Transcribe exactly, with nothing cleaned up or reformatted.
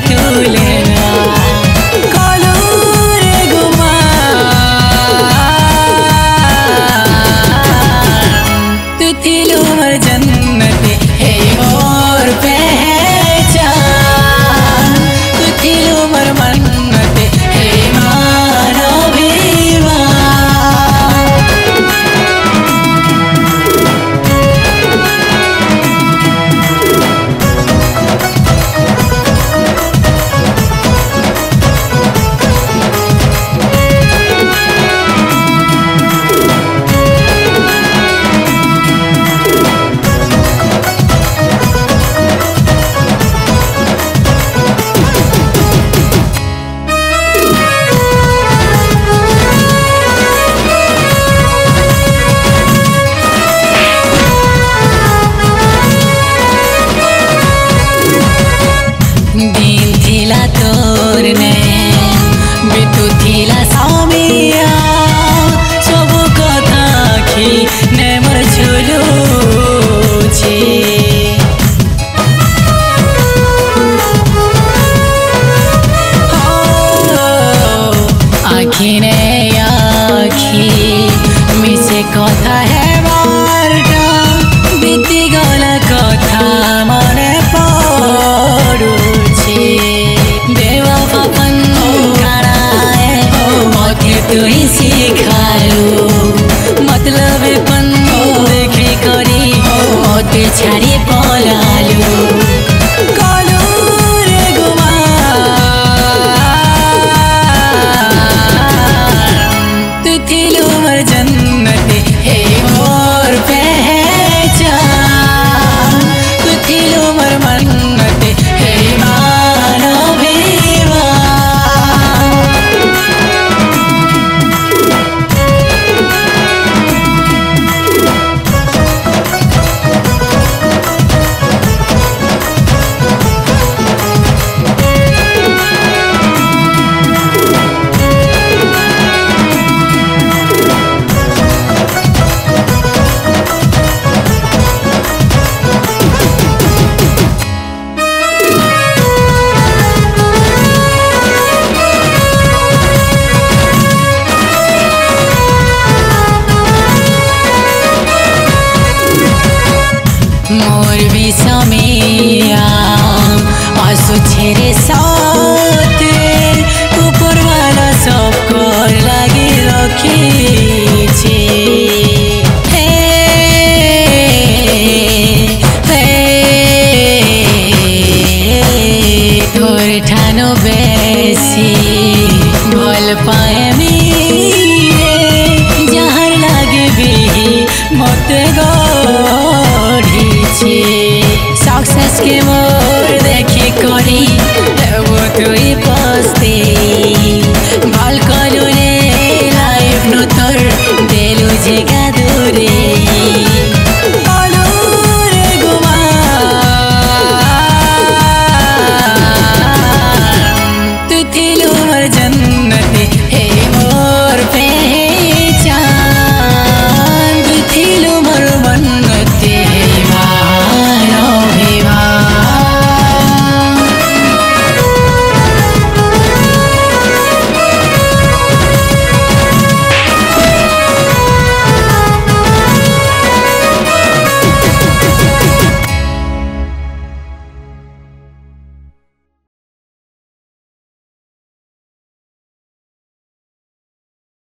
तुले ना कलू रे गुमा तू थिलू मर जन्नते हे मोर पहचान तू थिलू मर मन्नते हे बितु थिला सामिया सब कथा खी ने मोर झुलू छे आखी ने आखी मिसे कथा है बारटा बीती गला कथा मने पड़ुछे देवा पापन तू ही सिखालू मतलब पन देखे करी मते छाड़ी पलालू कलू रे गुमा तू थिलू मर जन्नते हे मोर पहचान तू थिलू मर मन्नते हे मोर विषमिया आंसू छेरे साथ ऊपर वाला सब कर लगे रखी छे हे हे तोर ठानो बेसी भल पाए मी जहर लगे भी मत गो